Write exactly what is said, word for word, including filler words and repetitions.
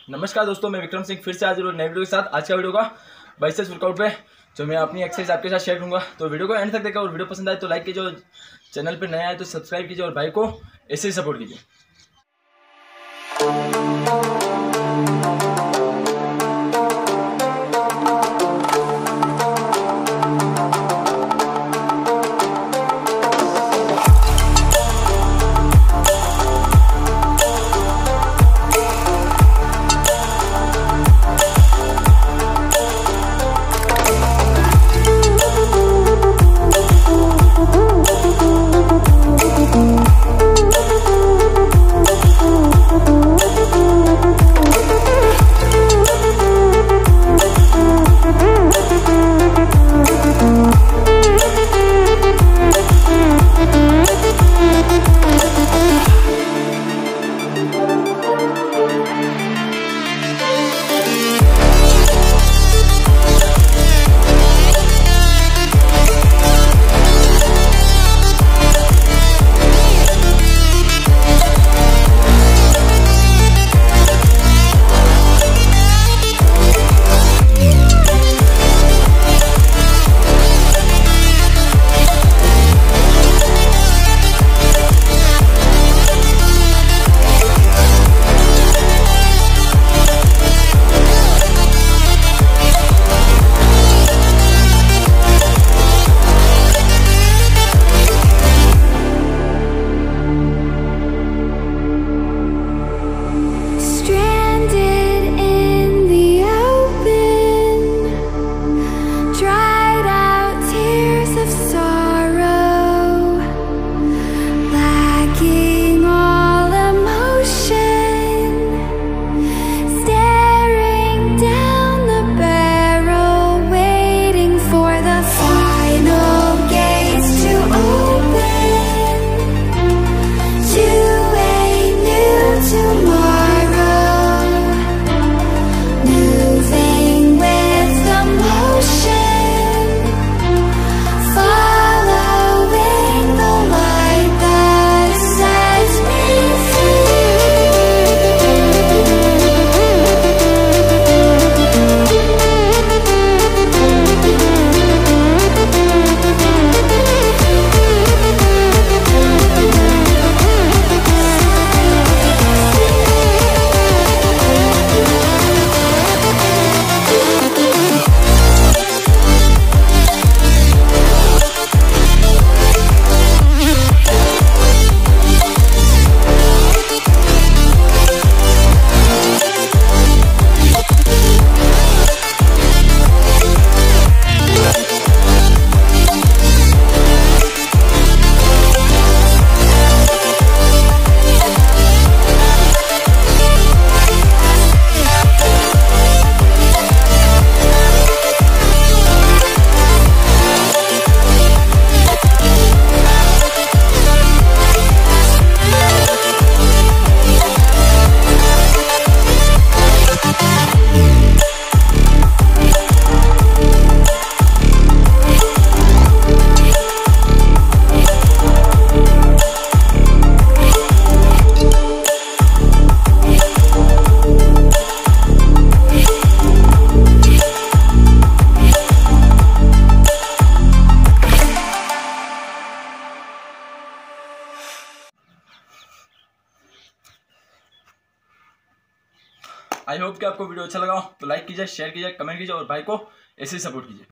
नमस्कार दोस्तों, मैं विक्रम सिंह फिर से आज नए वीडियो के साथ। आज का वीडियो का बाइसेप्स वर्कआउट पे जो मैं अपनी एक्सरसाइज आपके साथ शेयर करूंगा। तो वीडियो को एंड तक देखा और वीडियो पसंद आए तो लाइक कीजिए, और चैनल पे नया आए तो सब्सक्राइब कीजिए और भाई को ऐसे ही सपोर्ट कीजिए। आई होप कि आपको वीडियो अच्छा लगा हो तो लाइक कीजिए, शेयर कीजिए, कमेंट कीजिए और भाई को ऐसे ही सपोर्ट कीजिए।